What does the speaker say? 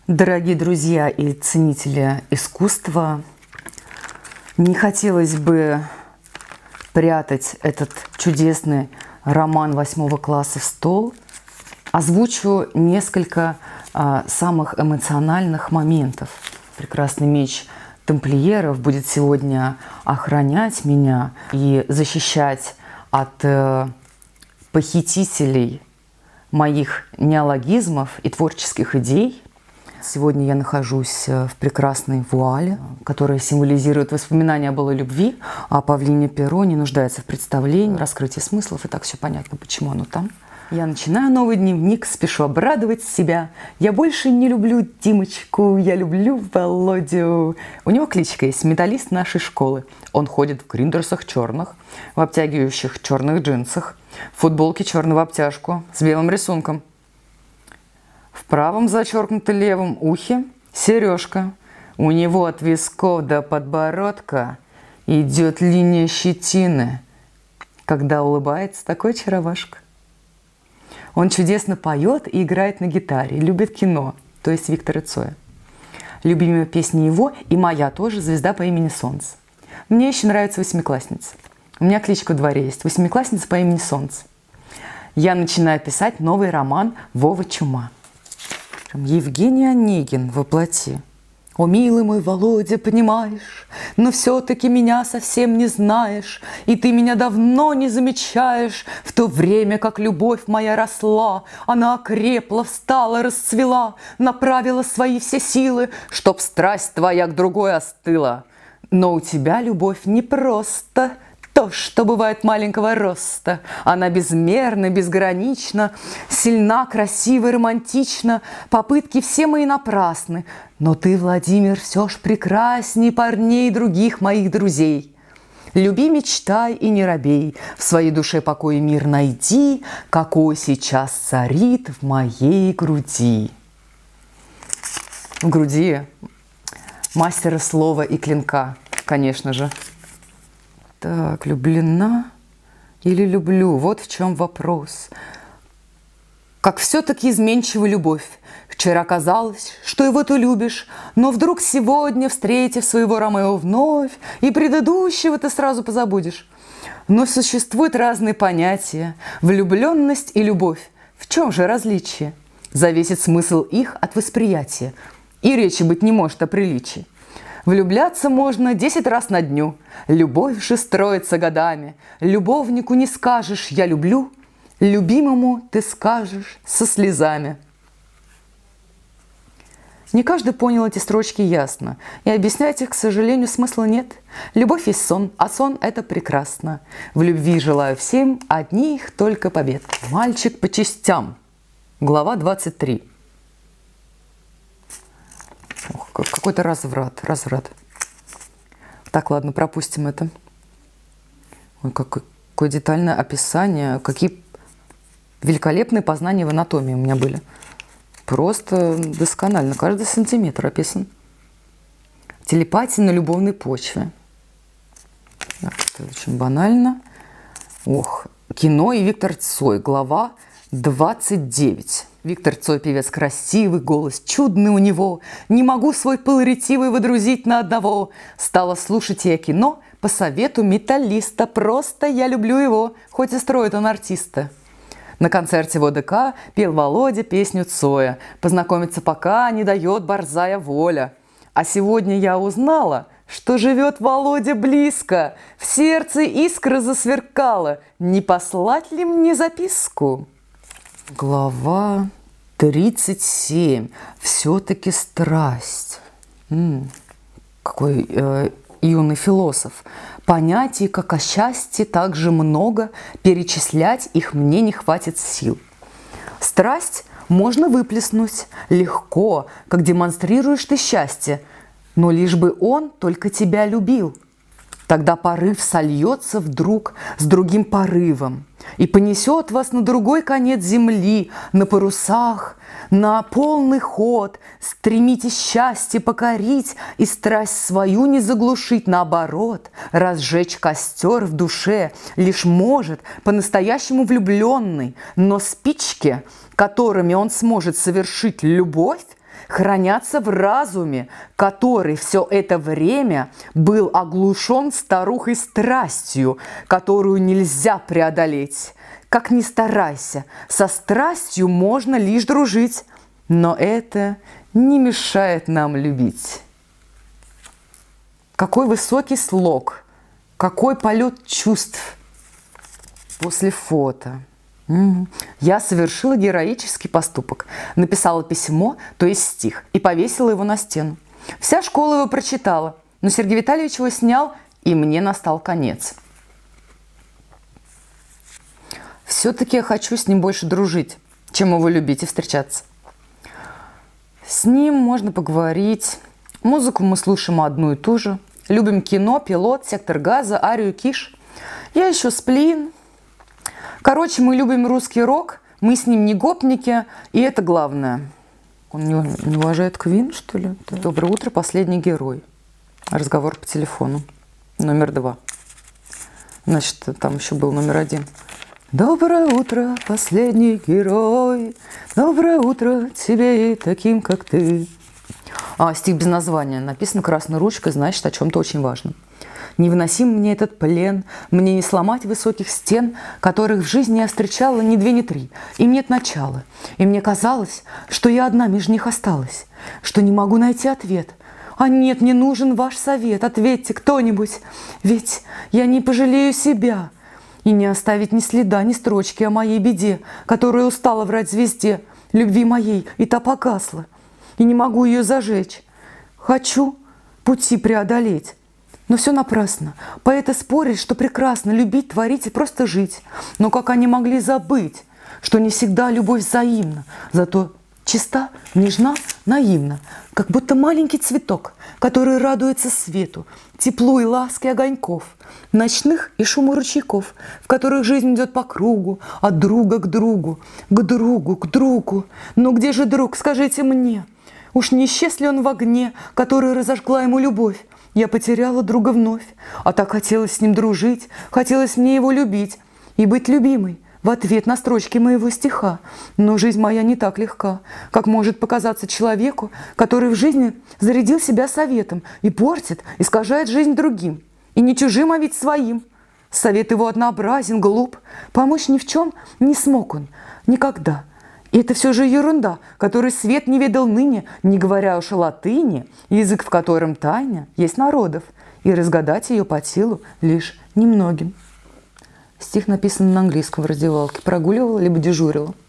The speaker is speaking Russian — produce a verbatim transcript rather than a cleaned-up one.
Дорогие друзья и ценители искусства, не хотелось бы прятать этот чудесный роман восьмого класса в стол. Озвучу несколько а, самых эмоциональных моментов. Прекрасный меч тамплиеров будет сегодня охранять меня и защищать от э, похитителей моих неологизмов и творческих идей. Сегодня я нахожусь в прекрасной вуале, которая символизирует воспоминания о былой любви, а павлине перо не нуждается в представлении, раскрытии смыслов, и так все понятно, почему оно там. Я начинаю новый дневник, спешу обрадовать себя. Я больше не люблю Димочку, я люблю Володю. У него кличка есть «Металлист нашей школы». Он ходит в гриндерсах черных, в обтягивающих черных джинсах, в футболке черного обтяжку с белым рисунком. В правом зачеркнуто левом ухе сережка. У него от висков до подбородка идет линия щетины, когда улыбается такой очаровашка. Он чудесно поет и играет на гитаре, любит кино, то есть Виктора Цоя. Любимая песня его и моя тоже «Звезда по имени Солнце». Мне еще нравится «Восьмиклассница». У меня кличка в дворе есть «Восьмиклассница по имени Солнце». Я начинаю писать новый роман «Вова Чума». Евгений Онегин воплоти. О, милый мой Володя, понимаешь, но все-таки меня совсем не знаешь, и ты меня давно не замечаешь. В то время, как любовь моя росла, она окрепла, встала, расцвела, направила свои все силы, чтоб страсть твоя к другой остыла. Но у тебя любовь не просто то, что бывает маленького роста. Она безмерна, безгранична, сильна, красива, романтична. Попытки все мои напрасны. Но ты, Владимир, все ж прекрасней парней других моих друзей. Люби, мечтай и не робей, в своей душе покой и мир найди, какой сейчас царит в моей груди. В груди мастера слова и клинка, конечно же. Так, влюблена или люблю? Вот в чем вопрос. Как все-таки изменчива любовь. Вчера казалось, что его ты любишь, но вдруг сегодня, встретив своего Ромео вновь, и предыдущего ты сразу позабудешь. Но существуют разные понятия. Влюбленность и любовь. В чем же различие? Зависит смысл их от восприятия. И речи быть не может о приличии. Влюбляться можно десять раз на дню. Любовь же строится годами. Любовнику не скажешь «я люблю», любимому ты скажешь со слезами. Не каждый понял эти строчки ясно, и объяснять их, к сожалению, смысла нет. Любовь есть сон, а сон – это прекрасно. В любви желаю всем одних только побед. Мальчик по частям. Глава двадцать три. Какой-то разврат, разврат. Так, ладно, пропустим это. Ой, какое, какое детальное описание, какие великолепные познания в анатомии у меня были. Просто досконально, каждый сантиметр описан. Телепатия на любовной почве. Так, это очень банально. Ох, кино и Виктор Цой, глава двадцать девять. Виктор Цой, певец красивый, голос чудный у него. Не могу свой пыл ретивый водрузить на одного. Стала слушать я кино по совету металлиста. Просто я люблю его, хоть и строит он артиста. На концерте в о дэ ка пел Володя песню Цоя. Познакомиться пока не дает борзая воля. А сегодня я узнала, что живет Володя близко. В сердце искра засверкала. Не послать ли мне записку? Глава тридцать семь. Все-таки страсть. М-м, какой э, юный философ. Понятий, как о счастье, так же много, перечислять их мне не хватит сил. Страсть можно выплеснуть легко, как демонстрируешь ты счастье, но лишь бы он только тебя любил. Тогда порыв сольется вдруг с другим порывом и понесет вас на другой конец земли, на парусах, на полный ход. Стремитесь счастье покорить и страсть свою не заглушить, наоборот, разжечь костер в душе лишь может по-настоящему влюбленный, но спички, которыми он сможет совершить любовь, хранятся в разуме, который все это время был оглушен старухой страстью, которую нельзя преодолеть. Как ни старайся, со страстью можно лишь дружить, но это не мешает нам любить. Какой высокий слог, какой полет чувств после фото. Я совершила героический поступок, написала письмо, то есть стих, и повесила его на стену. Вся школа его прочитала, но Сергей Витальевич его снял, и мне настал конец. Все-таки я хочу с ним больше дружить, чем его любить и встречаться. С ним можно поговорить. Музыку мы слушаем одну и ту же. Любим кино, пилот, сектор газа, арию, киш. Я еще сплин. Короче, мы любим русский рок, мы с ним не гопники, и это главное. Он не, не уважает Квин, что ли? Доброе утро, последний герой. Разговор по телефону. Номер два. Значит, там еще был номер один. Доброе утро, последний герой. Доброе утро тебе и таким, как ты. А, стих без названия. Написан красной ручкой, значит, о чем-то очень важном. Невыносим мне этот плен, мне не сломать высоких стен, которых в жизни я встречала ни две, ни три. Им нет начала. И мне казалось, что я одна между них осталась, что не могу найти ответ. А нет, мне нужен ваш совет, ответьте кто-нибудь, ведь я не пожалею себя. И не оставить ни следа, ни строчки о моей беде, которая устала врать звезде, любви моей, и та погасла. И не могу ее зажечь. Хочу пути преодолеть. Но все напрасно. Поэты спорят, что прекрасно любить, творить и просто жить. Но как они могли забыть, что не всегда любовь взаимна, зато чиста, нежна, наивна, как будто маленький цветок, который радуется свету, теплу и ласке огоньков, ночных и шуму ручейков, в которых жизнь идет по кругу, от друга к другу, к другу, к другу. Но где же друг, скажите мне? Уж не исчез ли он в огне, который разожгла ему любовь? Я потеряла друга вновь, а так хотелось с ним дружить, хотелось мне его любить и быть любимой в ответ на строчки моего стиха. Но жизнь моя не так легка, как может показаться человеку, который в жизни зарядил себя советом и портит, искажает жизнь другим. И не чужим, а ведь своим. Совет его однообразен, глуп, помочь ни в чем не смог он никогда. И это все же ерунда, которой свет не ведал ныне, не говоря уж о латыни, язык, в котором тайна есть народов, и разгадать ее по силу лишь немногим. Стих написан на английском в раздевалке. Прогуливала либо дежурила.